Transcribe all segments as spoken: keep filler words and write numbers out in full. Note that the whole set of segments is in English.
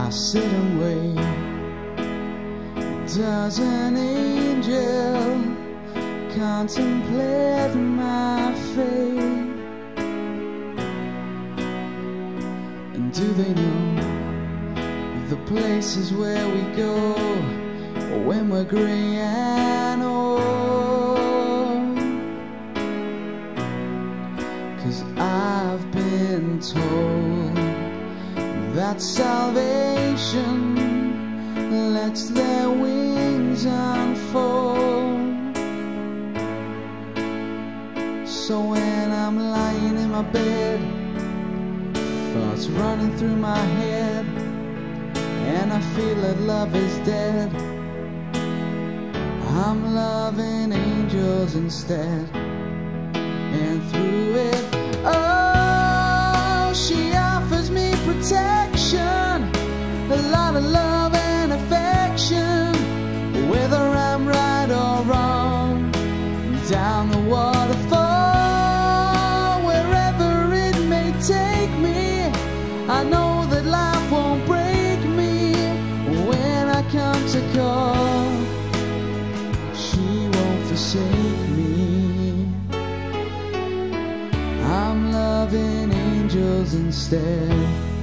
I sit and wait. Does an angel contemplate my fate? And do they know the places where we go when we're gray and old? 'Cause I've been told that salvation lets their wings unfold. So when I'm lying in my bed, thoughts running through my head, and I feel that love is dead, I'm loving angels instead. And through it, oh, she offers me protection, a lot of love and affection, whether I'm right or wrong. Down the waterfall, wherever it may take me, I know that life won't break me when I come to call. She won't forsake me. I'm loving angels instead.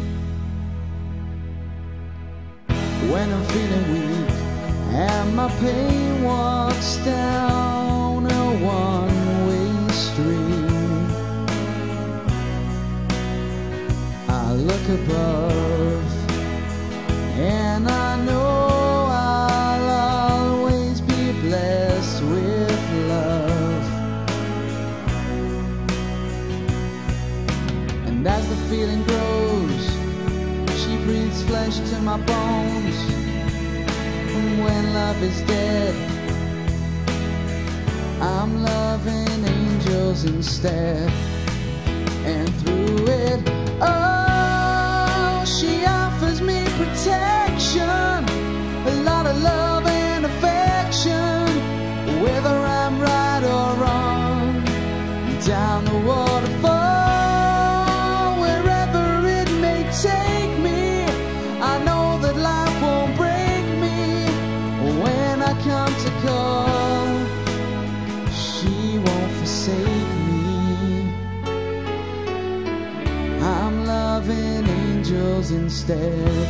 When I'm feeling weak and my pain walks down a one-way street, I look above and I know I'll always be blessed with love. And as the feeling grows, she breathes flesh to my bones. When love is dead, I'm loving angels instead. And through it, oh, she offers me protection, a lot of love and affection, whether I'm right or wrong. Down the waterfall, wherever it may take me, I know that life won't break me when I come to call. She won't forsake me. I'm loving angels instead.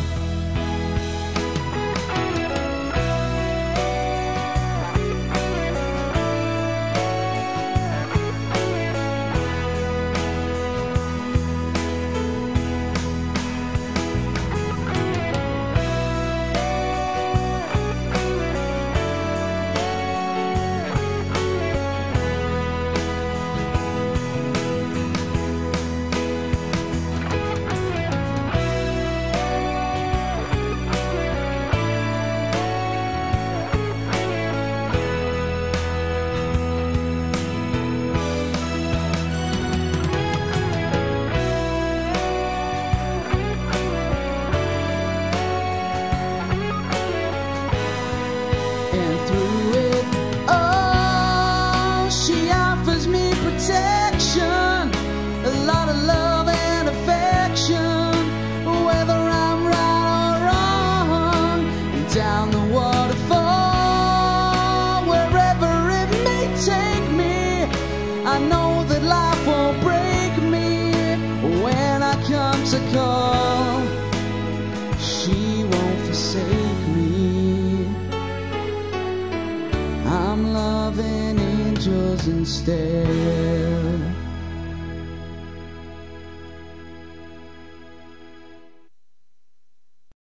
And through it, oh, she offers me protection, a lot of love and affection, whether I'm right or wrong. Down the waterfall, wherever it may take me, I know that life won't break me when I come to call. She won't forsake me. I'm loving angels instead.